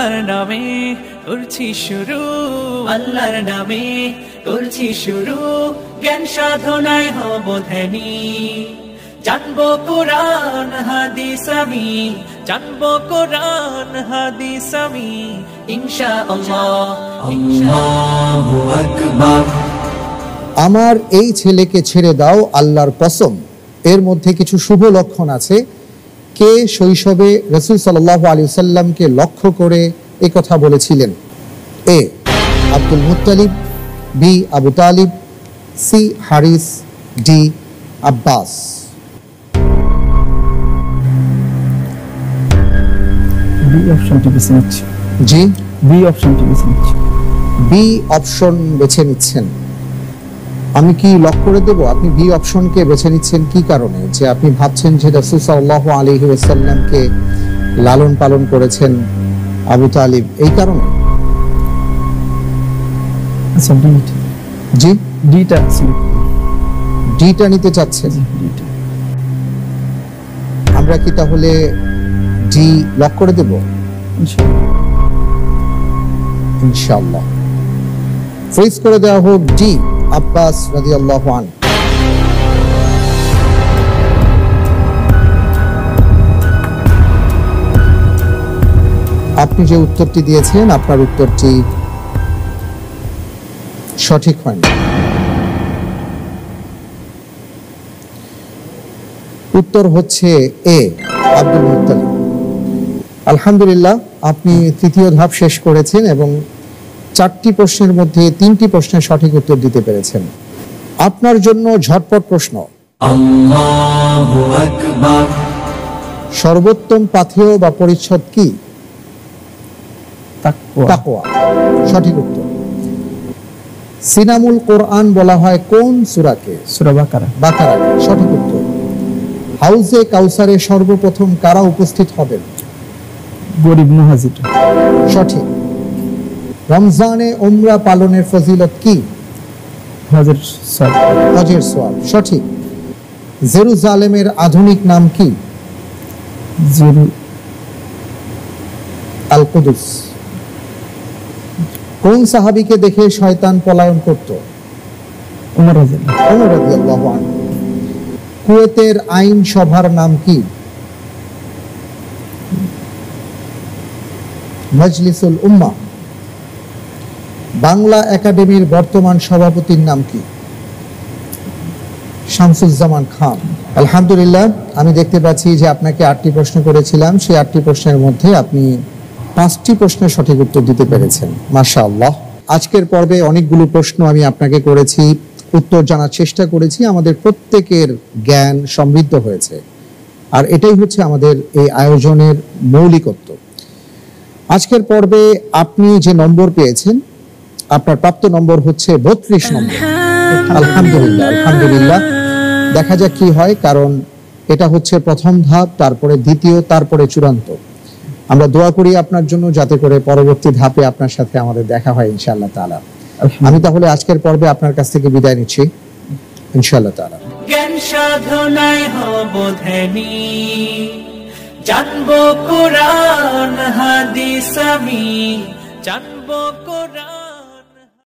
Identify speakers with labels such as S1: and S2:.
S1: আল্লাহর নামে করছি শুরু, আল্লাহর নামে করছি শুরু, জ্ঞান সাধনায় হব ধ্যানী। জানবো কোরআন হাদিস আমি, জানবো কোরআন হাদিস আমি, ইনশাআল্লাহ। আল্লাহু আকবার।
S2: আমার এই ছেলেকে ছেড়ে দাও আল্লাহর কসম, এর মধ্যে কিছু শুভ লক্ষণ আছে। কে শৈশবে রাসূল সাল্লাল্লাহু আলাইহি ওয়াসাল্লামকে লক্ষ্য করে এই কথা বলেছিলেন? A Abdul Muttalib, B Abu Talib, C Haris, D Abbas.
S3: B অপশনটি বেছে নিচ্ছি।
S2: জি,
S3: বি অপশনটি বেছে নিচ্ছি।
S2: বি অপশন বেছে নিচ্ছেন। আমি কি লক করে দেব? আপনি বি অপশনকে বেছে নিচ্ছেন কি কারণে? যে আপনি ভাবছেন যে রাসূল সাল্লাল্লাহু আলাইহি ওয়াসাল্লামকে লালন পালন করেছেন আবু তালিব, এই কারণে?
S3: আচ্ছা, ডি।
S2: জি,
S3: ডিটা সিলেক্ট।
S2: ডিটা নিতে চাচ্ছেন?
S3: ডিটা।
S2: আমরা কি তাহলে ডি লক করে দেব? ইনশাআল্লাহ। ফ্রিজ করে দেওয়া হোক ডি, আব্বাস রাদিয়াল্লাহু আনহু। আপনি যে উত্তরটি দিয়েছেন, আপনার উত্তরটি সঠিক হয়নি। উত্তর হচ্ছে এ, আব্দুল মুত্তালিব। আলহামদুলিল্লাহ, আপনি তৃতীয় ধাপ শেষ করেছেন এবং 4টি প্রশ্নের মধ্যে 3টি প্রশ্নের সঠিক উত্তর দিতে পেরেছেন। আপনার জন্য ঝটপট প্রশ্ন।
S1: আল্লাহু আকবার।
S2: সর্বোত্তম পাথেয় বা পরিচ্ছদ কি?
S3: তাকওয়া।
S2: তাকওয়া সঠিক উত্তর। সিনামুল কোরআন বলা হয় কোন সূরাকে?
S3: সূরা বাকারা।
S2: বাকারাকে সঠিক উত্তর। হাউজে কাউসারে সর্বপ্রথম কারা উপস্থিত হবেন?
S3: গরিব মুহাজির।
S2: সঠিক। রমজানে উমরা পালনের ফজিলত কি?
S3: হজের সওয়াব।
S2: হজের সওয়াব সঠিক। জেরুজালেমের আধুনিক নাম কি? আল কুদুস। কোন সাহাবীকে দেখে শয়তান পলায়ন করত?
S3: ওমর
S2: রাদিয়াল্লাহু আনহু। কুয়েতের আইন সভার নাম কি? মজলিসুল উম্মাহ। বাংলা একাডেমির বর্তমান সভাপতির নাম কি? শামসুজ্জামান খান। আলহামদুলিল্লাহ, আমি দেখতে পাচ্ছি যে আপনাকে 8টি প্রশ্ন করেছিলাম, সেই 8টি প্রশ্নের মধ্যে আপনি 5টি প্রশ্নের সঠিক উত্তর দিতে পেরেছেন। মাশাআল্লাহ। আজকের পর্বে অনেকগুলো প্রশ্ন আমি আপনাকে করেছি, উত্তর জানার চেষ্টা করেছি। আমাদের প্রত্যেকের জ্ঞান সমৃদ্ধ হয়েছে, আর এটাই হচ্ছে আমাদের এই আয়োজনের মৌলিকত্ব। আজকের পর্বে আপনি যে নম্বর পেয়েছেন, আপনার প্রাপ্ত নম্বর হচ্ছে 32 নম্বর। আলহামদুলিল্লাহ, আলহামদুলিল্লাহ। দেখা যাক কি হয়, কারণ এটা হচ্ছে প্রথম ধাপ, তারপরে দ্বিতীয়, তারপরে চূড়ান্ত। আমরা দোয়া করি আপনার জন্য, যাতে করে পরবর্তী ধাপে আপনার সাথে আমাদের দেখা হয় ইনশাআল্লাহ তাআলা। আমি তাহলে আজকের পর্বে আপনার কাছ থেকে বিদায় নিচ্ছি ইনশাআল্লাহ তাআলা।
S1: জ্ঞান সাধনায় হব ধ্যানী, জানবো কোরআন হাদিস আমি, জানবো কোরআন।